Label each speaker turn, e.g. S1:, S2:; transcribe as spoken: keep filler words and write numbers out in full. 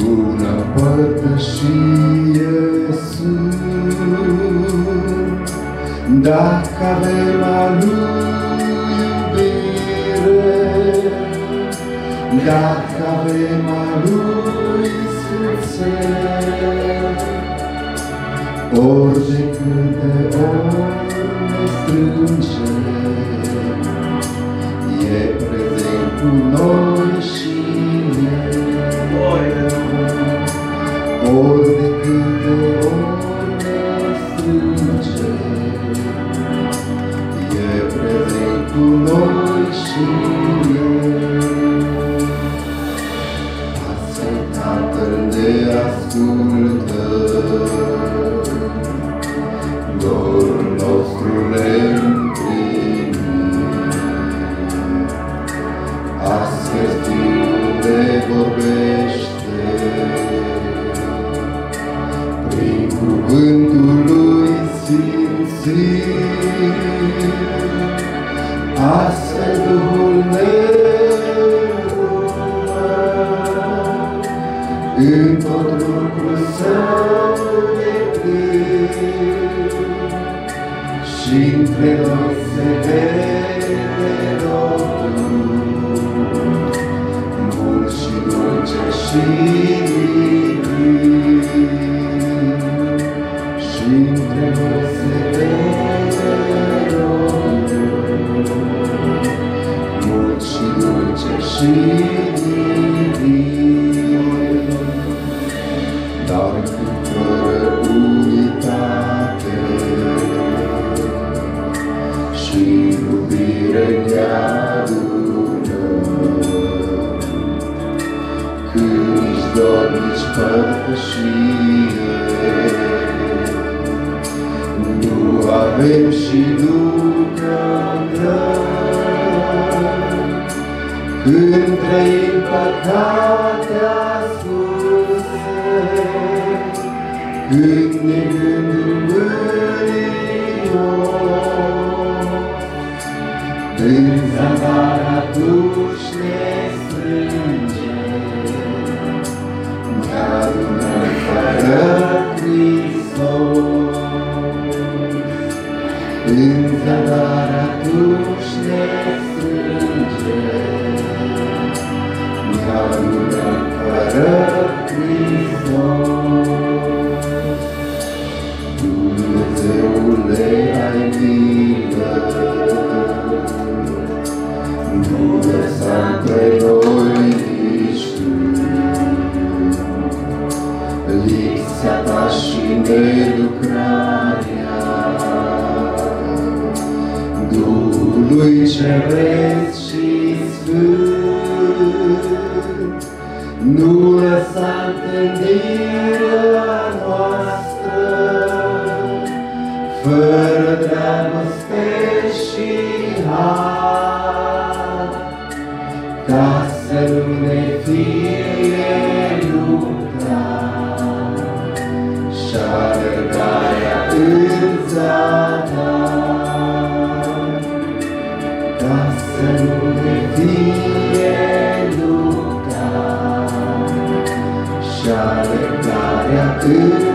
S1: bună părtășie sunt, dacă avem a Lui iubire, dacă avem a Lui sfințenie. Ori de câte ori ne strânge, e prezent cu noi și El. Ori de câte ori ne strânge, e prezent cu noi și El. Astfel Tatăl ne ascultă, dorul nostru ne împlini. Astfel Fiul ne vorbește, prin cuvântul Lui simțit. Astfel Duhul ne urmă, în tot lucrul Său de plin. Și între noi se vede rodul, mult și dulce și divin. Și între noi se vede rodul, mult și dulce și divin. Dar cât fără unitate și iubire ne-adună, când nici dor, nici părtășie nu avem și nu cântăm. Când trăim păcate ascunse, când ne gândul mânios, în zadar atunci ne strânge, ne adunăm fără Hristos. În zadar atunci ne strânge, ne adunăm fără Hristos. Dumnezeule, ai milă, nu lăsa între noi nici tu. Lipsa ta și nelucrarea Duhului Ceresc și Sfânt, nu lăsa întâlnirea noastră fără dragoste și har, ca să nu ne fie lupta și alergarea în zadar, ca să nu ne fie lupta și alergarea în